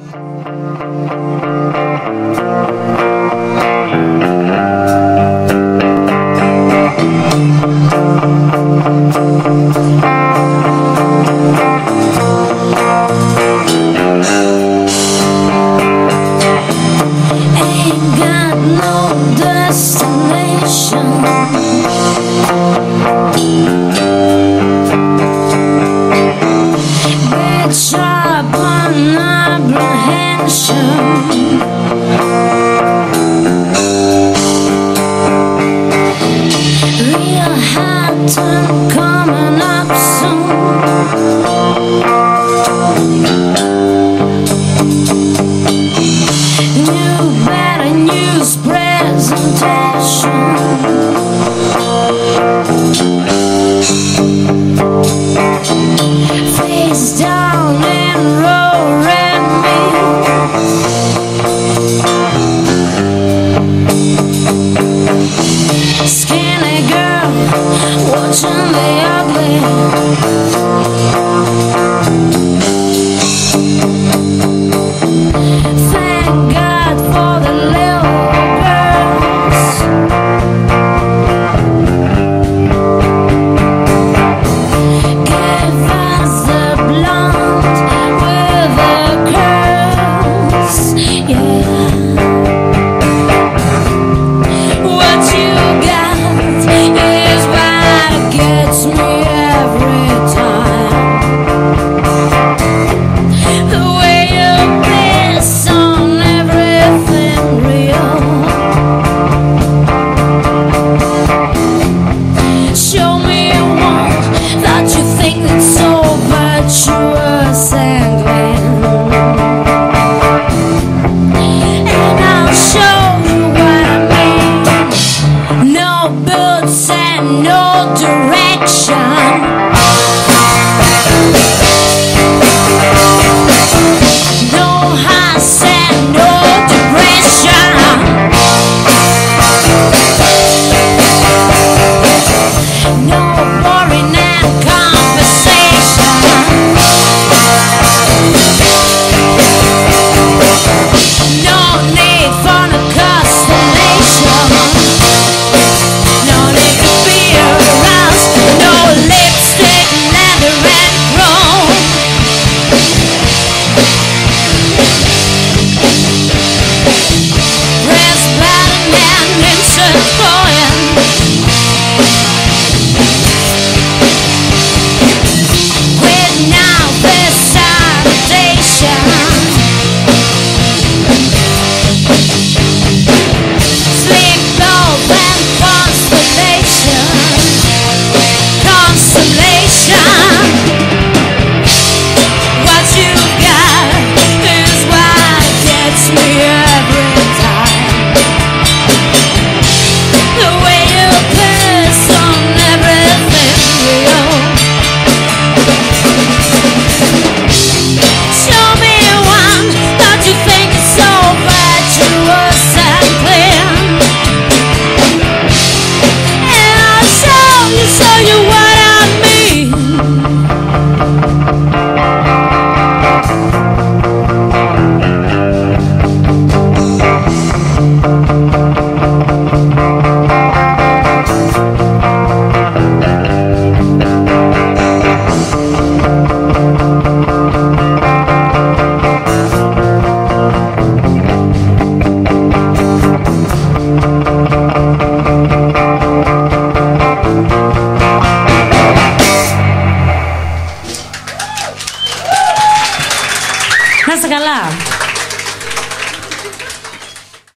Coming up soon. New better news presentation. Face down and roaring me. Skinny girl watching the ugly. Thank God for the little girls. Give us the blonde with the curls, yeah. What you got is what gets me every time. The way you piss on everything real. Show me one that you think that's so virtuous and clean, and I'll show you what I mean. No boots and no direction. No highs and no depression. No boring and conversation. No need for no constellation. No need to be aroused. No lipstick, leather and chrome. Press button and insert poem. With now this salutation. Slick bulb and constellation. Constellation. What you got is what gets me every time. The way you piss on everything real. Show me one that you think is so virtuous and clean, and I'll show you what I mean. Nasa ka lang.